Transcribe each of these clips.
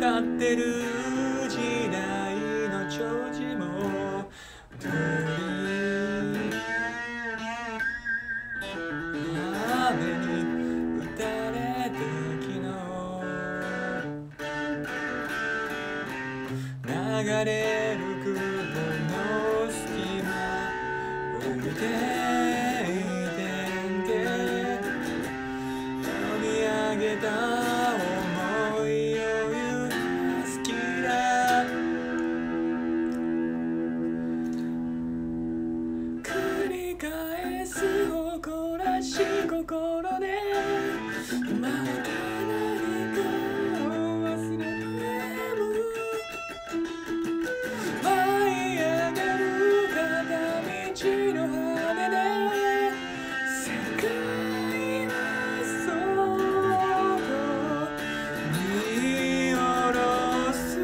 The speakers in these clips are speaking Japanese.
かってる時代の長寿も鳥雨に打たれて昨日流れる雲の隙間を見ていて読み上げた想いを揺らすきだ繰り返す誇らしい心でまた何かを忘れても舞い上がる片道の羽で世界はそっと見下ろす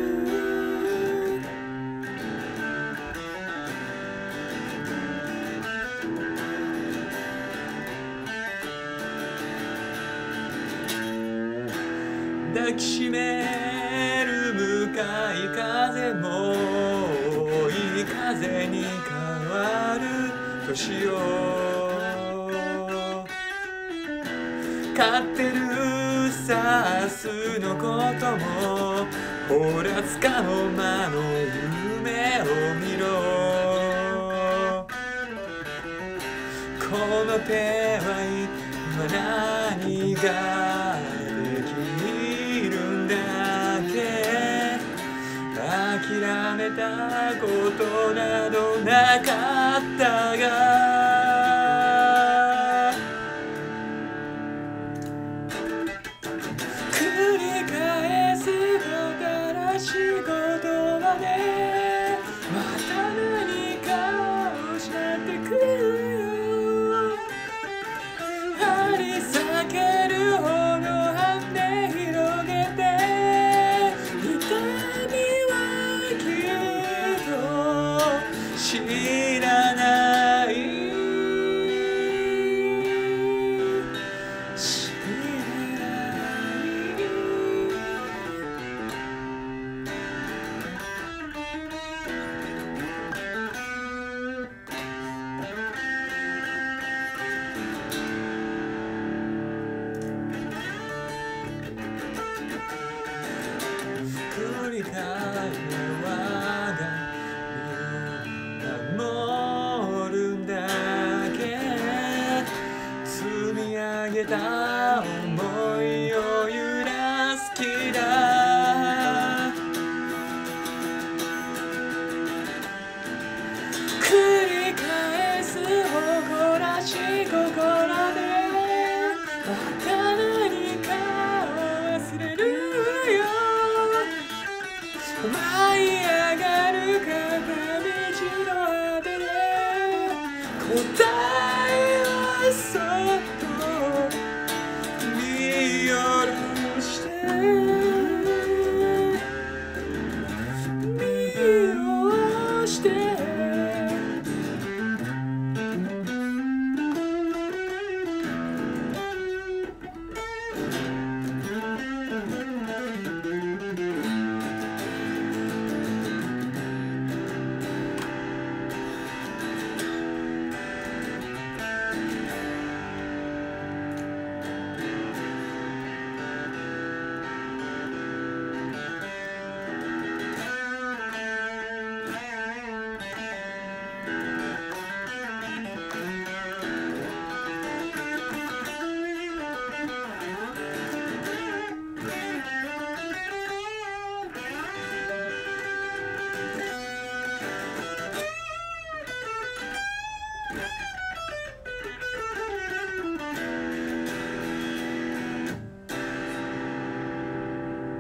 抱きしめる向かい風もいい風に変わる年を飼ってるさ明日のこともほらつかの間の夢を見ろこの手は今何ができるんだっけ諦めたことなどなかったが繰り返す新しい言葉でまた何かを失ってくるよ張り裂けるほど半で広げて痛みはきっと知らない知らない繰り返す我が身を守るんだけ積み上げた想いを揺らす気だ繰り返す誇らしい心でまた何かを忘れるよ舞い上がる片道の果てで答えはそっと見下ろして見下ろして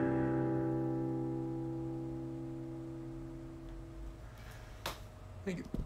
Thank you.